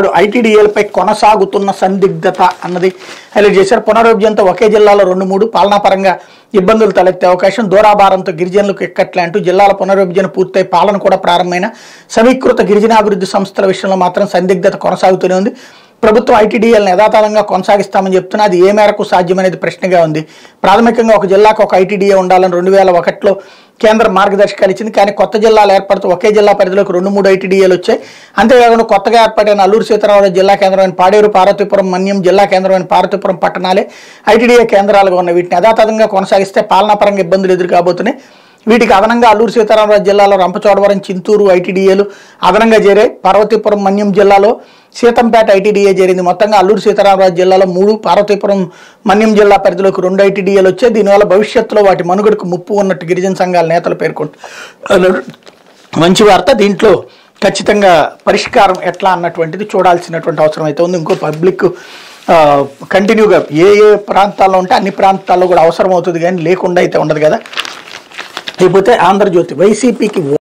కేంద్రం ఐటీడీఏలపై కొనసాగుతున్న సందిగ్ధత అన్నది హైలైట్ చేశారు. పునర్విభజనతో ఒకే జిల్లాలో 2-3 పాలనాపరంగా ఇబ్బందులు తలెత్తే అవకాశం, దూరాభారంతో గిరిజనులకు ఎక్కట్లే అంటూ జిల్లాల పునర్విభజన పూర్తయి పాలన కూడా ప్రారంభమైన సమీకృత గిరిజనాభివృద్ధి సంస్థల విషయంలో మాత్రం సందిగ్ధత కొనసాగుతూనే ఉంది. ప్రభుత్వం ఐటీడీఏలను యథాతథంగా కొనసాగిస్తామని చెప్తున్నా అది ఏ మేరకు సాధ్యమనేది ప్రశ్నగా ఉంది. ప్రాథమికంగా ఒక జిల్లాకు ఒక ఐటీడీఏ ఉండాలని 2001లో కేంద్రం మార్గదర్శకాలు ఇచ్చింది. కానీ కొత్త జిల్లాలు ఏర్పడుతూ ఒకే జిల్లా పరిధిలోకి 2-3 ఐటీడీఏలు వచ్చాయి. అంతేకాకుండా కొత్తగా ఏర్పడిన అల్లూరు సీతారామరాజు జిల్లా కేంద్రమైన పాడేరు, పార్వతీపురం, మన్యం జిల్లా కేంద్రమైన పార్వతీపురం పట్టణాలే ఐటీడీఏ కేంద్రాలుగా ఉన్నాయి. వీటిని యథాతథంగా కొనసాగిస్తే పాలనాపరంగా ఇబ్బందులు ఎదురు కాబోతున్నాయి. వీటికి అదనంగా అల్లూరు సీతారామరాజు జిల్లాలో రంపచోడవరం, చింతూరు ఐటీడీఏలు అదనంగా చేరాయి. పార్వతీపురం, మన్యం జిల్లాలో సీతంపేట ఐటీడీఏ చేరింది. మొత్తంగా అల్లూరు సీతారామరాజు జిల్లాలో 3, పార్వతీపురం, మన్యం జిల్లా పరిధిలోకి 2 ఐటీడీఏలు వచ్చాయి. దీనివల్ల భవిష్యత్తులో వాటి మనుగడకు ముప్పు ఉన్నట్టు గిరిజన సంఘాల నేతలు పేర్కొంటారు. మంచి వార్త. దీంట్లో ఖచ్చితంగా పరిష్కారం ఎట్లా అన్నటువంటిది చూడాల్సినటువంటి అవసరం అయితే ఉంది. ఇంకో పబ్లిక్ కంటిన్యూగా ఏ ప్రాంతాల్లో ఉంటే అన్ని ప్రాంతాల్లో కూడా అవసరం అవుతుంది, కానీ లేకుండా అయితే ఉండదు కదా. లేకపోతే ఆంధ్రజ్యోతి వైసీపీకి